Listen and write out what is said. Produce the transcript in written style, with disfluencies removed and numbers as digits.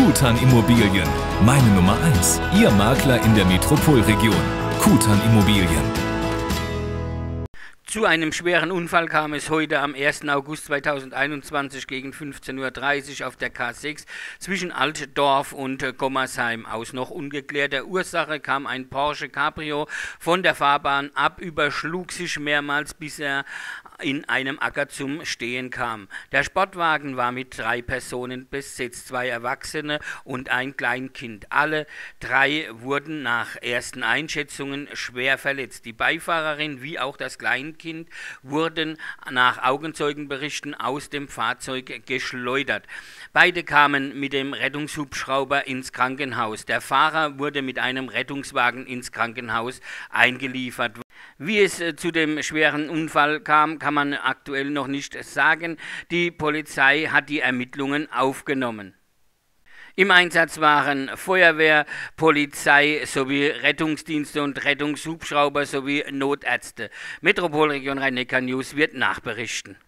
Kutan Immobilien, meine Nummer 1. Ihr Makler in der Metropolregion. Kutan Immobilien. Zu einem schweren Unfall kam es heute am 1. August 2021 gegen 15:30 Uhr auf der K6 zwischen Altdorf und Gommersheim. Aus noch ungeklärter Ursache kam ein Porsche Cabrio von der Fahrbahn ab, überschlug sich mehrmals, bis er in einem Acker zum Stehen kam. Der Sportwagen war mit 3 Personen besetzt, 2 Erwachsene und ein Kleinkind. Alle 3 wurden nach ersten Einschätzungen schwer verletzt. Die Beifahrerin wie auch das Kleinkind wurden nach Augenzeugenberichten aus dem Fahrzeug geschleudert. Beide kamen mit dem Rettungshubschrauber ins Krankenhaus. Der Fahrer wurde mit einem Rettungswagen ins Krankenhaus eingeliefert. Wie es zu dem schweren Unfall kam, kann man aktuell noch nicht sagen. Die Polizei hat die Ermittlungen aufgenommen. Im Einsatz waren Feuerwehr, Polizei sowie Rettungsdienste und Rettungshubschrauber sowie Notärzte. Metropolregion Rhein-Neckar News wird nachberichten.